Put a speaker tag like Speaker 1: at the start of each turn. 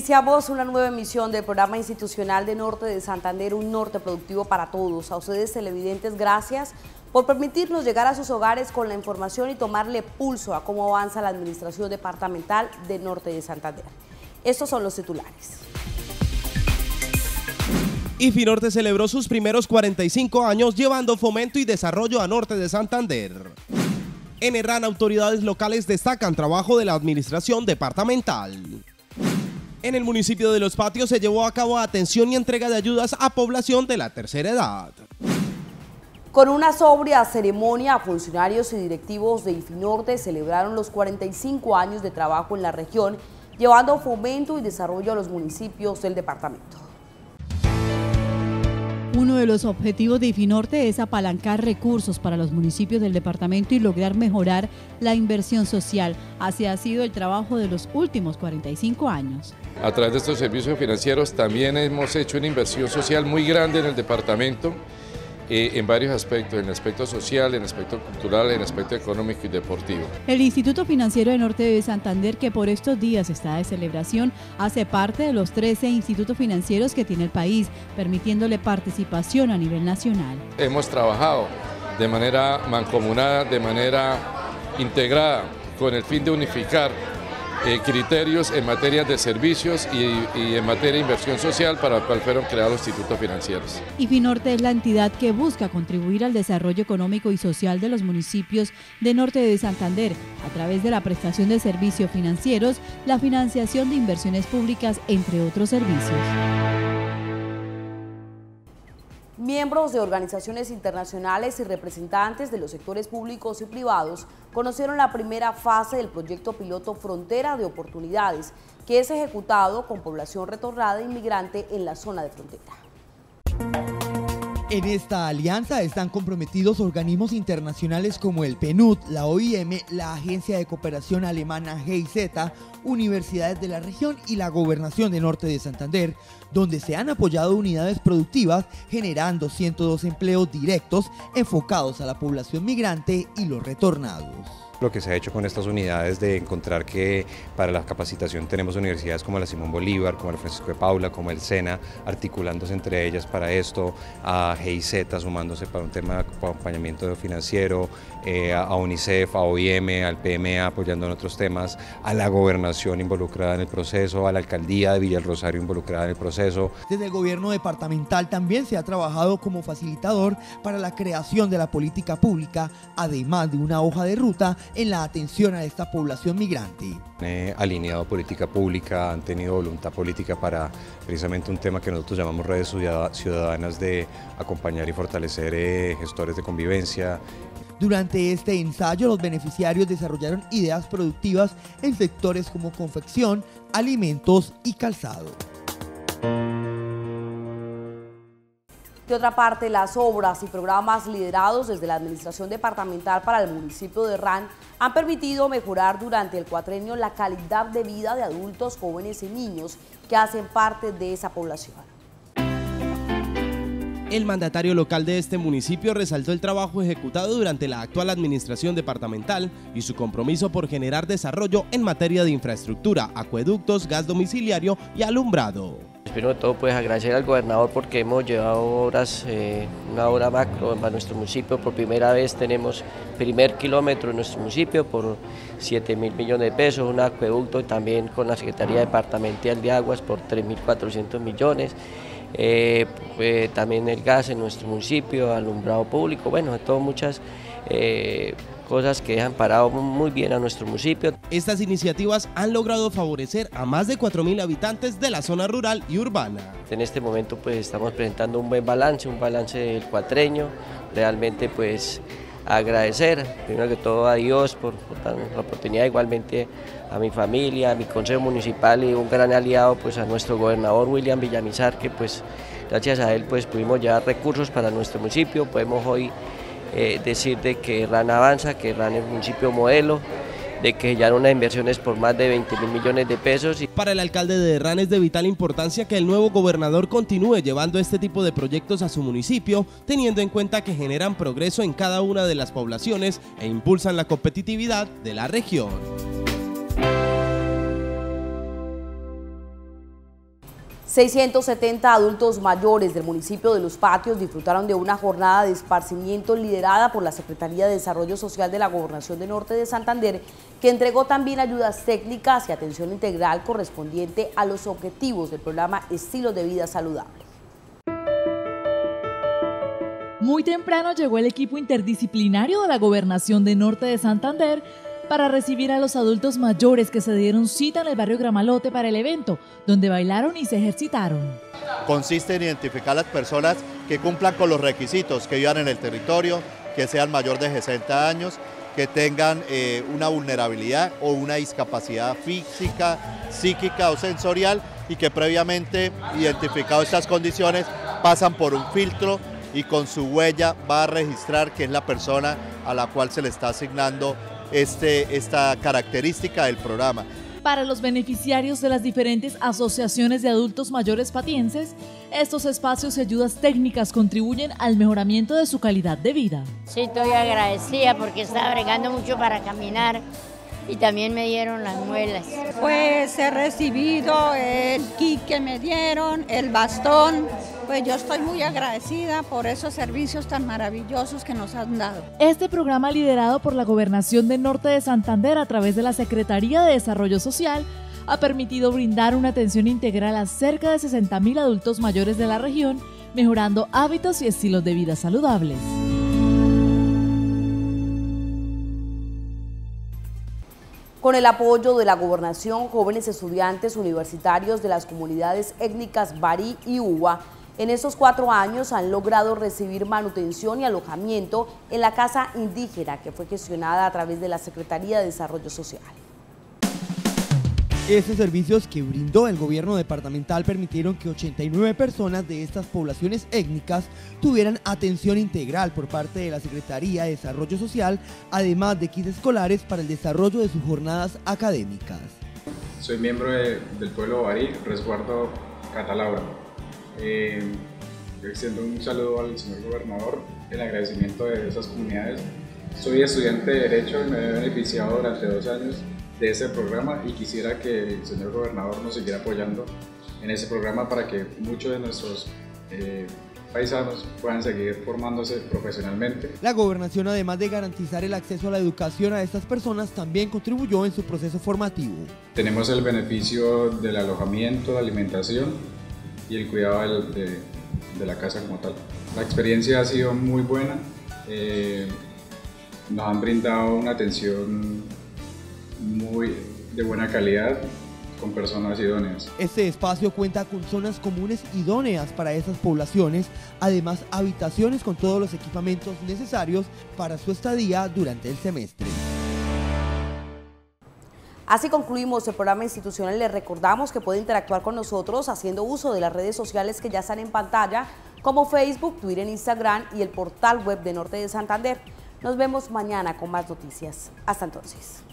Speaker 1: Iniciamos una nueva emisión del programa institucional de Norte de Santander, un norte productivo para todos. A ustedes televidentes, gracias por permitirnos llegar a sus hogares con la información y tomarle pulso a cómo avanza la administración departamental de Norte de Santander. Estos son los titulares.
Speaker 2: Infinorte celebró sus primeros 45 años llevando fomento y desarrollo a Norte de Santander. En Herrán, autoridades locales destacan trabajo de la administración departamental. En el municipio de Los Patios se llevó a cabo atención y entrega de ayudas a población de la tercera edad.
Speaker 1: Con una sobria ceremonia, funcionarios y directivos de Infinorte celebraron los 45 años de trabajo en la región, llevando fomento y desarrollo a los municipios del departamento.
Speaker 3: Uno de los objetivos de Infinorte es apalancar recursos para los municipios del departamento y lograr mejorar la inversión social. Así ha sido el trabajo de los últimos 45 años.
Speaker 4: A través de estos servicios financieros también hemos hecho una inversión social muy grande en el departamento, en varios aspectos, en el aspecto social, en el aspecto cultural, en el aspecto económico y deportivo.
Speaker 3: El Instituto Financiero de Norte de Santander, que por estos días está de celebración, hace parte de los 13 institutos financieros que tiene el país, permitiéndole participación a nivel nacional.
Speaker 4: Hemos trabajado de manera mancomunada, de manera integrada, con el fin de unificar criterios en materia de servicios y en materia de inversión social para el cual fueron creados los institutos financieros.
Speaker 3: Infinorte es la entidad que busca contribuir al desarrollo económico y social de los municipios de Norte de Santander a través de la prestación de servicios financieros, la financiación de inversiones públicas, entre otros servicios.
Speaker 1: Miembros de organizaciones internacionales y representantes de los sectores públicos y privados conocieron la primera fase del proyecto piloto Frontera de Oportunidades, que es ejecutado con población retornada inmigrante en la zona de frontera.
Speaker 5: En esta alianza están comprometidos organismos internacionales como el PNUD, la OIM, la Agencia de Cooperación Alemana GIZ, universidades de la región y la Gobernación de Norte de Santander, donde se han apoyado unidades productivas generando 102 empleos directos enfocados a la población migrante y los retornados.
Speaker 6: Lo que se ha hecho con estas unidades de encontrar que para la capacitación tenemos universidades como la Simón Bolívar, como la Francisco de Paula, como el SENA, articulándose entre ellas para esto, a GIZ sumándose para un tema de acompañamiento financiero, a UNICEF, a OIM, al PMA apoyando en otros temas, a la gobernación involucrada en el proceso, a la alcaldía de Villa El Rosario involucrada en el proceso.
Speaker 5: Desde el gobierno departamental también se ha trabajado como facilitador para la creación de la política pública, además de una hoja de ruta en la atención a esta población migrante.
Speaker 6: Han alineado política pública, han tenido voluntad política para precisamente un tema que nosotros llamamos redes ciudadanas de acompañar y fortalecer gestores de convivencia.
Speaker 5: Durante este ensayo, los beneficiarios desarrollaron ideas productivas en sectores como confección, alimentos y calzado.
Speaker 1: De otra parte, las obras y programas liderados desde la Administración Departamental para el municipio de Herrán han permitido mejorar durante el cuatrenio la calidad de vida de adultos, jóvenes y niños que hacen parte de esa población.
Speaker 2: El mandatario local de este municipio resaltó el trabajo ejecutado durante la actual administración departamental y su compromiso por generar desarrollo en materia de infraestructura, acueductos, gas domiciliario y alumbrado.
Speaker 7: Primero de todo, pues agradecer al gobernador porque hemos llevado obras, una obra macro para nuestro municipio. Por primera vez tenemos primer kilómetro en nuestro municipio por 7.000 millones de pesos, un acueducto también con la Secretaría Departamental de Aguas por 3.400 millones. También el gas en nuestro municipio, alumbrado público, bueno, todo muchas cosas que han parado muy bien a nuestro municipio.
Speaker 2: Estas iniciativas han logrado favorecer a más de 4.000 habitantes de la zona rural y urbana.
Speaker 7: En este momento pues estamos presentando un buen balance, un balance del cuatrenio, realmente pues agradecer primero que todo a Dios por la oportunidad, igualmente a mi familia, a mi consejo municipal y un gran aliado pues a nuestro gobernador William Villamizar, que pues gracias a él pues pudimos llevar recursos para nuestro municipio. Podemos hoy decir de que Herrán avanza, que Herrán es un municipio modelo, de que ya unas inversiones por más de 20.000 millones de pesos.
Speaker 2: Para el alcalde de Herrán es de vital importancia que el nuevo gobernador continúe llevando este tipo de proyectos a su municipio, teniendo en cuenta que generan progreso en cada una de las poblaciones e impulsan la competitividad de la región.
Speaker 1: 670 adultos mayores del municipio de Los Patios disfrutaron de una jornada de esparcimiento liderada por la Secretaría de Desarrollo Social de la Gobernación de Norte de Santander, que entregó también ayudas técnicas y atención integral correspondiente a los objetivos del programa Estilos de Vida Saludables.
Speaker 8: Muy temprano llegó el equipo interdisciplinario de la Gobernación de Norte de Santander para recibir a los adultos mayores que se dieron cita en el barrio Gramalote para el evento, donde bailaron y se ejercitaron.
Speaker 9: Consiste en identificar a las personas que cumplan con los requisitos, que vivan en el territorio, que sean mayor de 60 años, que tengan una vulnerabilidad o una discapacidad física, psíquica o sensorial y que previamente identificado estas condiciones pasan por un filtro y con su huella va a registrar que es la persona a la cual se le está asignando esta característica del programa.
Speaker 8: Para los beneficiarios de las diferentes asociaciones de adultos mayores patienses, estos espacios y ayudas técnicas contribuyen al mejoramiento de su calidad de vida.
Speaker 10: Sí, estoy agradecida porque estaba bregando mucho para caminar y también me dieron las muelas.
Speaker 11: Pues he recibido el kit que me dieron, el bastón. Pues yo estoy muy agradecida por esos servicios tan maravillosos que nos han dado.
Speaker 8: Este programa, liderado por la Gobernación de Norte de Santander a través de la Secretaría de Desarrollo Social, ha permitido brindar una atención integral a cerca de 60.000 adultos mayores de la región, mejorando hábitos y estilos de vida saludables.
Speaker 1: Con el apoyo de la Gobernación, jóvenes estudiantes universitarios de las comunidades étnicas Barí y Uwa, en estos 4 años han logrado recibir manutención y alojamiento en la casa indígena que fue gestionada a través de la Secretaría de Desarrollo Social.
Speaker 5: Estos servicios que brindó el gobierno departamental permitieron que 89 personas de estas poblaciones étnicas tuvieran atención integral por parte de la Secretaría de Desarrollo Social, además de kits escolares para el desarrollo de sus jornadas académicas.
Speaker 12: Soy miembro del pueblo Barí, resguardo Catalaura. Extiendo un saludo al señor gobernador en agradecimiento de esas comunidades. Soy estudiante de Derecho y me he beneficiado durante 2 años de ese programa y quisiera que el señor gobernador nos siguiera apoyando en ese programa para que muchos de nuestros paisanos puedan seguir formándose profesionalmente.
Speaker 5: La gobernación, además de garantizar el acceso a la educación a estas personas, también contribuyó en su proceso formativo.
Speaker 12: Tenemos el beneficio del alojamiento, la alimentación y el cuidado de la casa como tal. La experiencia ha sido muy buena, nos han brindado una atención muy de buena calidad con personas idóneas.
Speaker 5: Este espacio cuenta con zonas comunes idóneas para esas poblaciones, además habitaciones con todos los equipamientos necesarios para su estadía durante el semestre.
Speaker 1: Así concluimos el programa institucional. Les recordamos que puede interactuar con nosotros haciendo uso de las redes sociales que ya están en pantalla, como Facebook, Twitter, Instagram y el portal web de Norte de Santander. Nos vemos mañana con más noticias. Hasta entonces.